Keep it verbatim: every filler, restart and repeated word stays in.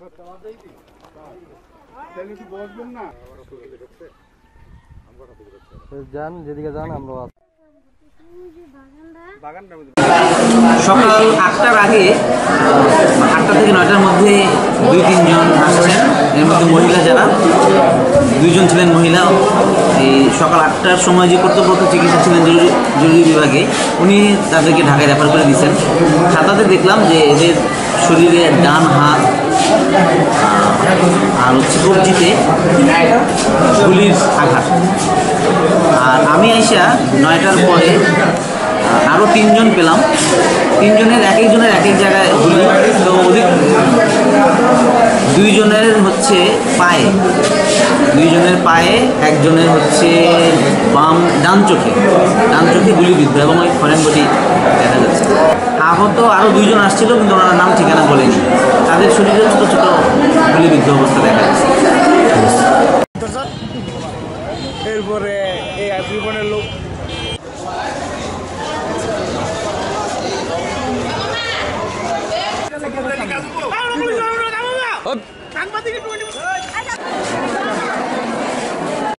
যান যেদিকে যান আমরা সকাল আটটার আগে আটটা থেকে নয়টার মধ্যে দুই তিনজন আসছেন, এর মধ্যে মহিলা যারা দুইজন ছিলেন মহিলা। এই সকাল আটটার সময় যে কর্তব্যরত চিকিৎসা ছিলেন জরুরি জরুরি বিভাগে, উনি তাদেরকে ঢাকায় রেফার করে দিয়েছেন। খাতাতে দেখলাম যে এদের শরীরে ডান হাত আর হচ্ছে কবজিতে গুলির আঘাত। আর আমি আইসা নয়টার পরে আরও তিনজন পেলাম, তিনজনের এক একজনের এক এক জায়গায় গুলি। তো অধিক দুইজনের হচ্ছে পায়ে, দুইজনের পায়ে, একজনের হচ্ছে বাম ডান চোখে ডান চোখে গুলিবিদ্ধ এবং ওই ফরেন বডি দেখা যাচ্ছে। আহত আরও দুইজন আসছিল, কিন্তু ওনার নাম ঠিকানা বলেনি। তাদের শরীরে ছোটো ছোটো গুলিবিদ্ধ অবস্থা দেখা যাচ্ছে। এরপরে এই জীবনের লোক সাংবাদিক